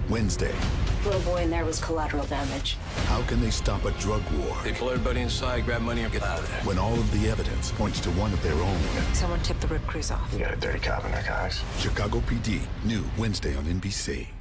Wednesday. Little boy in there was collateral damage. How can they stop a drug war They pull everybody inside, grab money, and get out of there. when all of the evidence points to one of their own? Someone tipped the rip crews off. You got a dirty cop in narcotics. Chicago PD, new Wednesday on NBC.